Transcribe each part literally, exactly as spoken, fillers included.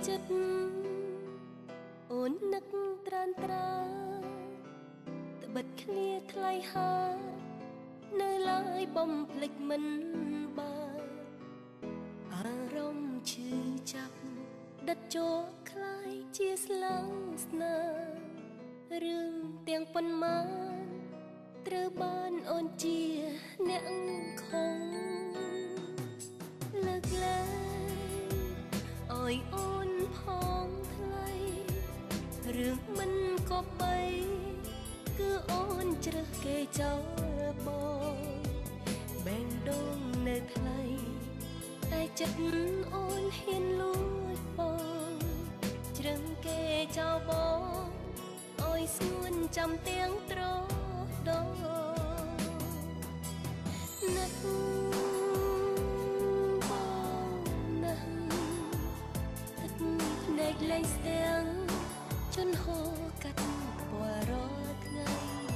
ចិត្តអូននឹកត្រានត្រាត្បិតគ្នាថ្លៃហានៅឡើយបំភ្លេចមិនបានអារម្មណ៍ឈឺចាប់ដិតចូលคล้ายជាស្លាំងស្នារឿងទាំងប៉ុន្មានត្រូវបានអូនជាអ្នកខំលើកលែងអើយអូនផងថ្លៃរឿងមិនក៏បីគឺអូនជ្រើសគេចោលបងបែងដងនៅថ្លៃតែចិត្តអូនហ៊ានលួចបងជ្រឹងគេចោលបងអើយស្ងួនចាំទាំងត្រដងណាស់បងណាស់ទឹកភ្នែកលែងស្ទាំងជន់ហូរកាត់ពណ៌រាល់ថ្ងៃ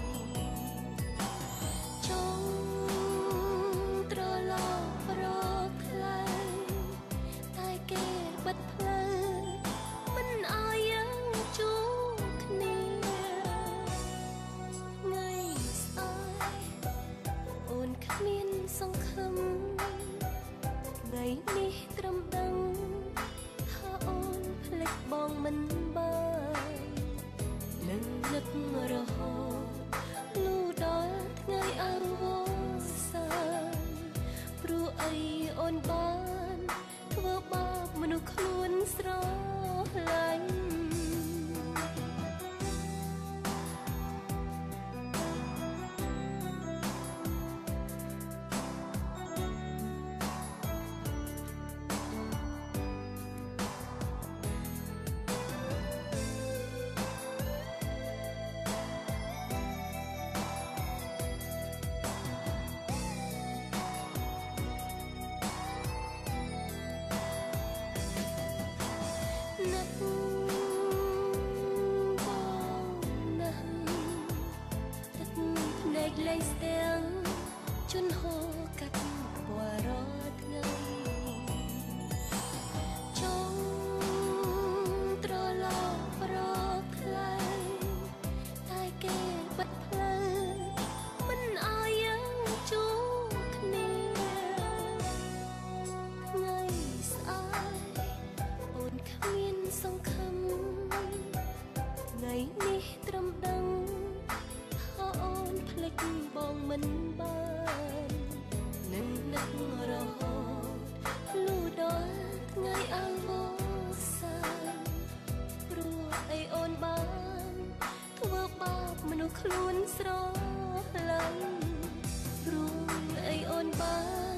ចង់ត្រឡប់រកថ្លៃតែគេបិទផ្លូវមិនអោយយើងជួបគ្នាថ្ងៃស្អែកអូនគ្មានសង្ឃឹមថ្ងៃនេះត្រឹមដឹងថាអូនភ្លេចបងមិនបាននឹងនឹករហូតលូដល់ថ្ងៃអវសានព្រោះអីអូនបានធ្វើបាបមនុស្សខ្លួនស្រឡាញ់លែងស្ទាំងជន់ហូរកាត់ពណ៌រាល់ថ្ងៃចង់ត្រឡប់រកថ្លៃតែគេបិទផ្លូវមិនអោយយើងជួបគ្នាថ្ងៃស្អែកអូនគ្មានសង្ឃឹមថ្ងៃនេះត្រឹមដឹងភ្លេចបងមិនបាននឹងនឹករហូតលូដល់ថ្ងៃអវសានព្រោះអីអូនបានធ្វើបាបមនុស្សខ្លួនស្រឡាញ់ព្រោះអីអូនបាន